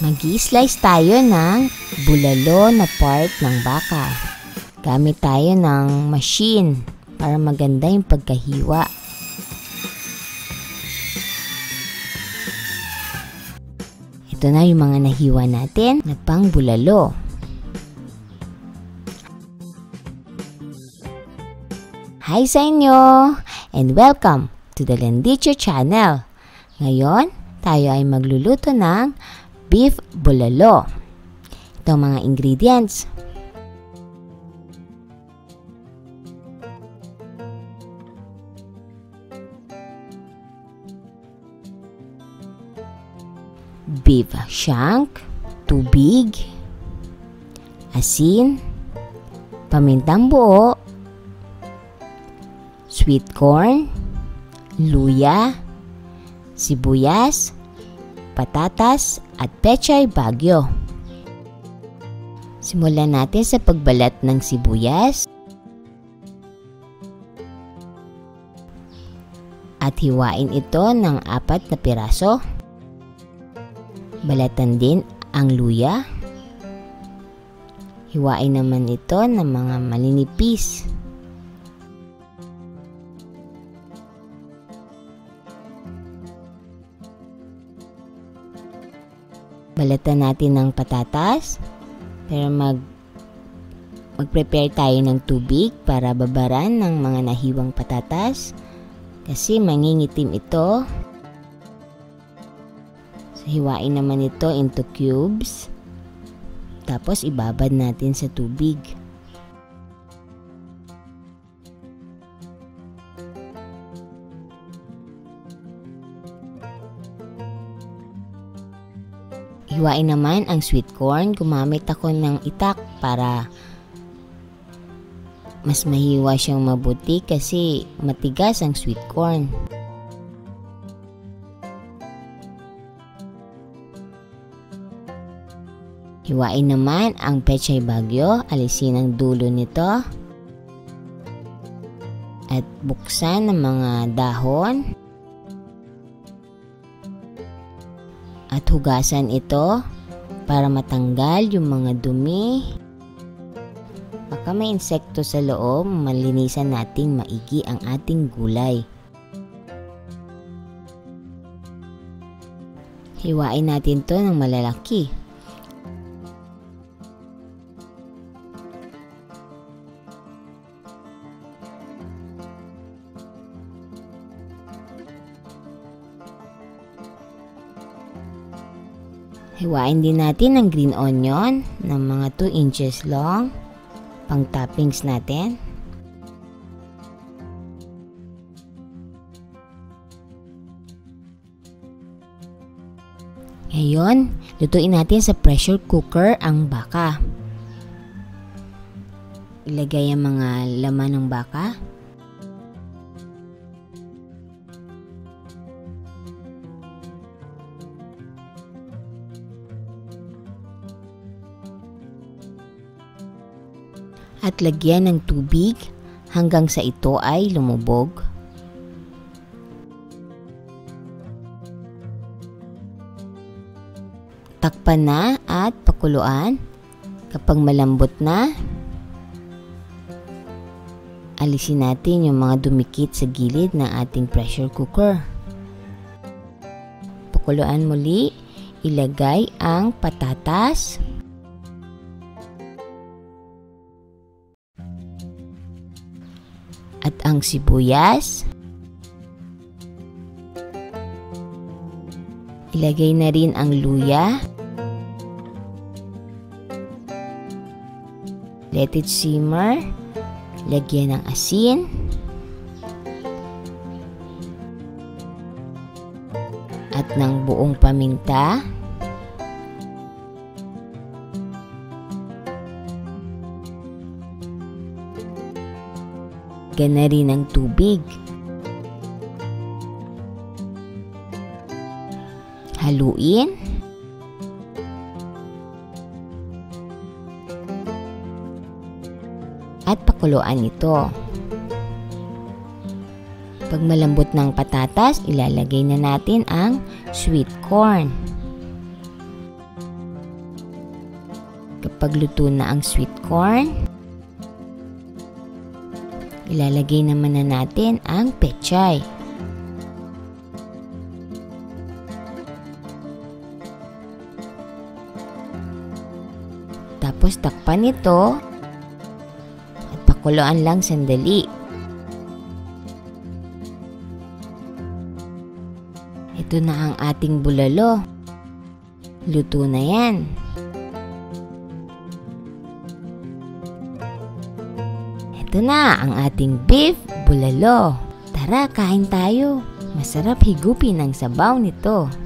Mag-i-slice tayo ng bulalo na part ng baka. Gamit tayo ng machine para maganda yung pagkahiwa. Ito na yung mga nahiwa natin na pang bulalo. Hi sa inyo and welcome to the Lendicho channel. Ngayon, tayo ay magluluto ng beef bulalo. Ito ang mga ingredients. Beef shank, tubig, asin, pamintang buo, sweet corn, luya, sibuyas, patatas, at pechay bagyo. Simulan natin sa pagbalat ng sibuyas at hiwain ito ng 4 na piraso. Balatan din ang luya. Hiwain naman ito ng mga maninipis. Balatan natin ng patatas, pero mag-prepare tayo ng tubig para babaran ng mga nahiwang patatas kasi mangingitim ito. So, hiwain naman ito into cubes, tapos ibabad natin sa tubig. Hiwain naman ang sweet corn. Gumamit ako ng itak para mas mahiwa siyang mabuti kasi matigas ang sweet corn. Hiwain naman ang pechay bagyo. Alisin ang dulo nito at buksan ng mga dahon. At hugasan ito para matanggal yung mga dumi. Baka may insekto sa loob, malinisan nating maigi ang ating gulay. Hiwain natin to ng malalaki. Hiwain din natin ang green onion ng mga 2 inches long, pang toppings natin. Ngayon, lutuin natin sa pressure cooker ang baka. Ilagay ang mga laman ng baka. At lagyan ng tubig hanggang sa ito ay lumubog. Takpan na at pakuluan. Kapag malambot na, alisin natin yung mga dumikit sa gilid ng ating pressure cooker. Pakuluan muli, ilagay ang patatas. At ang sibuyas. Ilagay na rin ang luya. Let it simmer. Lagyan ng asin. At ng buong paminta. Lagyan na rin ng tubig. Haluin. At pakuluan ito. Pag malambot ng patatas, ilalagay na natin ang sweet corn. kapag luto na ang sweet corn, ilalagay naman na natin ang pechay. Tapos takpan ito at pakuluan lang sandali. Ito na ang ating bulalo. Luto na yan. Ito na ang ating beef bulalo. Tara, kain tayo. Masarap higupin ang sabaw nito.